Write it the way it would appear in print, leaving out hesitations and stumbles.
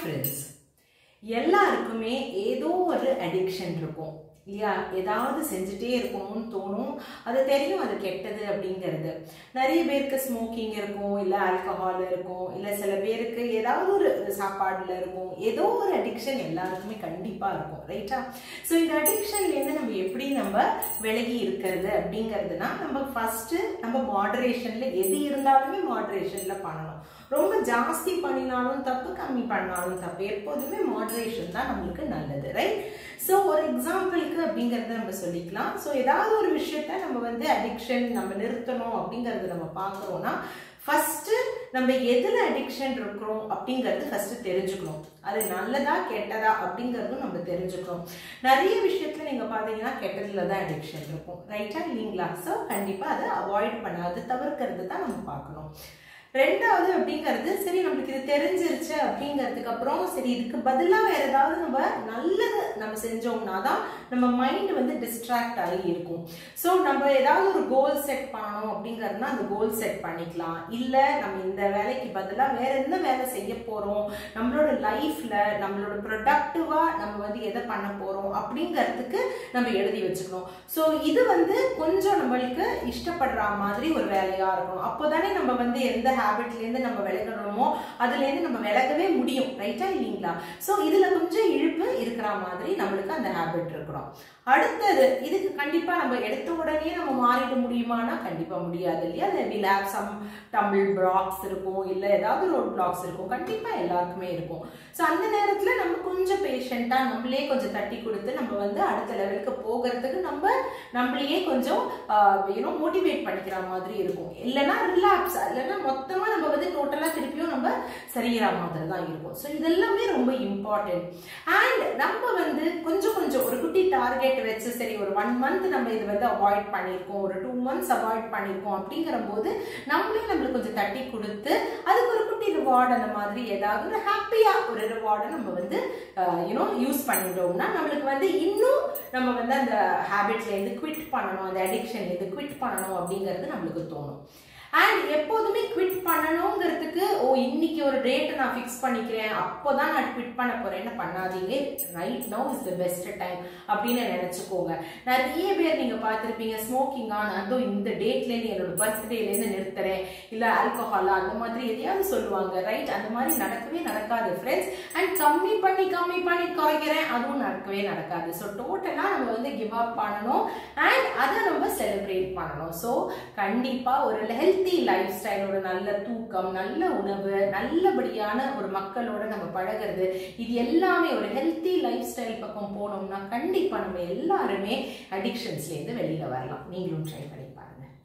friends. எல்லாருக்குமே ஏதோ ஒரு அடிக்ஷன் இருக்கும் இல்லையா? ஏதாவது செஞ்சுட்டே இருக்கணும்னு தோணும். அது தெரியும் அது கெட்டது அப்படிங்கிறது. நிறைய பேருக்கு ஸ்மோக்கிங் இருக்கும், இல்லை ஆல்கஹால் இருக்கும், இல்லை சில பேருக்கு ஏதாவது ஒரு சாப்பாடுல இருக்கும். ஏதோ ஒரு அடிக்ஷன் எல்லாருக்குமே கண்டிப்பா இருக்கும், ரைட்டா? ஸோ இந்த அடிக்ஷன்லேருந்து நம்ம எப்படி நம்ம விலகி இருக்கிறது அப்படிங்கிறதுனா, நம்ம ஃபர்ஸ்ட் நம்ம மாடரேஷன்ல எது இருந்தாலுமே மாடரேஷன்ல பண்ணணும். ரொம்ப ஜாஸ்தி பண்ணினாலும் தப்பு, கம்மி பண்ணாலும் தப்பு. எப்போதுமே மாடரேஷன் தான் நம்மளுக்கு நல்லது, ரைட்? ஸோ ஒரு எக்ஸாம்பிளுக்கு அப்படிங்கிறத நம்ம சொல்லிக்கலாம். ஸோ ஏதாவது ஒரு விஷயத்த நம்ம வந்து அடிக்ஷன் நம்ம நிறுத்தணும் அப்படிங்கறத நம்ம பார்க்குறோம்னா, ஃபர்ஸ்ட் நம்ம எதுல அடிக்ஷன் இருக்கிறோம் அப்படிங்கிறது ஃபர்ஸ்ட் தெரிஞ்சுக்கணும். அது நல்லதா கெட்டதா அப்படிங்கிறதும் நம்ம தெரிஞ்சுக்கணும். நிறைய விஷயத்துல நீங்க பாத்தீங்கன்னா கெட்டதுல தான் அடிக்ஷன் இருக்கும், ரைட்டா இல்லைங்களா? ஸோ கண்டிப்பா அதை அவாய்ட் பண்ணாது தவிர்க்கிறது தான் நம்ம பார்க்கணும். ரெண்டாவது அப்படிங்கிறது, சரி நம்மளுக்கு இது தெரிஞ்சிருச்சு அப்படிங்கிறதுக்கு அப்புறம் சரி இதுக்கு பதிலாக வேற ஏதாவது நம்ம நல்லது நம்ம செஞ்சோம்னா தான் நம்ம மைண்ட் வந்து டிஸ்ட்ராக்ட் ஆகி இருக்கும். ஸோ நம்ம ஏதாவது ஒரு கோல் செட் பண்ணணும் அப்படிங்கிறதுனா அந்த கோல் செட் பண்ணிக்கலாம். இல்லை நம்ம இந்த வேலைக்கு பதிலாக வேற என்ன வேலை செய்ய போறோம், நம்மளோட லைஃப்ல நம்மளோட ப்ரொடக்டிவா நம்ம வந்து எதை பண்ண போறோம் அப்படிங்கிறதுக்கு நம்ம எழுதி வச்சுக்கணும். ஸோ இது வந்து கொஞ்சம் நம்மளுக்கு இஷ்டப்படுற மாதிரி ஒரு வேலையா இருக்கணும். அப்போதானே நம்ம வந்து எந்த ஹேபிட்லேருந்து நம்ம விலகணுமோ அதுலேருந்து நம்ம விலகவே முடியும், ரைட்டா இல்லைங்களா? ஸோ இதுல கொஞ்சம் இழுப்பு இருக்கிற மாதிரி நம்மளுக்கு அந்த ஹேபிட் இருக்கணும். அடுத்தது, இதுக்கு கண்டிப்பா நம்ம எடுத்த உடனே நம்ம மாறிட முடியுமானா கண்டிப்பா முடியாது இல்லையா? Will have some tumble blocks இருக்கும், இல்லை ஏதாவது ரோட் பிளாக்ஸ் இருக்கும், கண்டிப்பா எல்லாருக்குமே இருக்கும். ஸோ அந்த நேரத்துல நம்ம கொஞ்சம் பேஷண்டா நம்மளே கொஞ்சம் தட்டி கொடுத்து நம்ம வந்து அடுத்த லெவலுக்கு போகிறதுக்கு நம்மளையே கொஞ்சம் மோட்டிவேட் பண்ணிக்கிற மாதிரி இருக்கும். இல்லைன்னா ரிலாக்ஸ், இல்லைன்னா மொத்தமா நம்ம வந்து டோட்டலா திருப்பியும் நம்ம சரியிற மாதிரி தான் இருக்கும். ஸோ இதெல்லாமே ரொம்ப இம்பார்ட்டன்ட். அண்ட் நம்ம வந்து கொஞ்சம் கொஞ்சம் ஒரு குட்டி டார்கெட் வச்சு, சரி ஒரு 1 month நம்ம இது வந்து அவாய்ட் பண்ணியிருக்கோம், ஒரு 2 months அவாய்ட் பண்ணியிருக்கோம் அப்படிங்கிற போது நம்மளுக்கு கொஞ்சம் தட்டி கொடுத்து அதுக்கு ஒரு குட்டி ரிவார்டு, அந்த மாதிரி ஏதாவது ஒரு ஹாப்பியா ஒரு ரிவார்டை நம்ம வந்து யூஸ் பண்ணிட்டோம்னா நம்மளுக்கு வந்து இன்னும் நம்ம வந்து அந்த ஹேபிட்ல இருந்து குவிட் பண்ணணும், அந்த அடிக்ஷன்ல இருந்து குவிட் பண்ணணும் அப்படிங்கிறது நம்மளுக்கு தோணும். அண்ட் எப்போதுமே குவிட் பண்ணணுங்கிறதுக்கு இன்னைக்கு ஒரு டேட்டை நான் ஃபிக்ஸ் பண்ணிக்கிறேன், அப்போதான் நான் குவிட் பண்ண போறேன்னு பண்ணாதீங்க. Right now is the best time அப்படின்னு நினைச்சுக்கோங்க. நிறைய பேர் நீங்க பார்த்துருப்பீங்க, ஸ்மோக்கிங் அதுவும் இந்த டேட்லேருந்து என்னோட பர்த்டேலேருந்து நிறுத்துறேன், இல்லை ஆல்கஹாலா அந்த மாதிரி எதையாவது சொல்லுவாங்க, ரைட்? அந்த மாதிரி நடக்கவே நடக்காது ஃப்ரெண்ட்ஸ். அண்ட் கம்மி பண்ணி குறைக்கிறேன், அதுவும் நடக்கவே நடக்காது. ஸோ டோட்டலா நம்ம வந்து கிவ் அப் பண்ணணும் அண்ட் அதை நம்ம செலிப்ரேட் பண்ணணும். ஸோ கண்டிப்பா ஒரு ஹெல்த்தி லைஃப் ஸ்டைல், ஒரு நல்ல தூக்கம், நல்ல உணவு, நல்லபடியான ஒரு மக்களோட நம்ம பழகிறது, இது எல்லாமே ஒரு ஹெல்த்தி லைஃப் ஸ்டைல் பக்கம் போனோம்னா கண்டிப்பா நம்ம எல்லாருமே அடிக்ஷன்ஸ்ல இருந்து வெளியில வரலாம். நீங்களும் ட்ரை பண்ணி பாருங்க.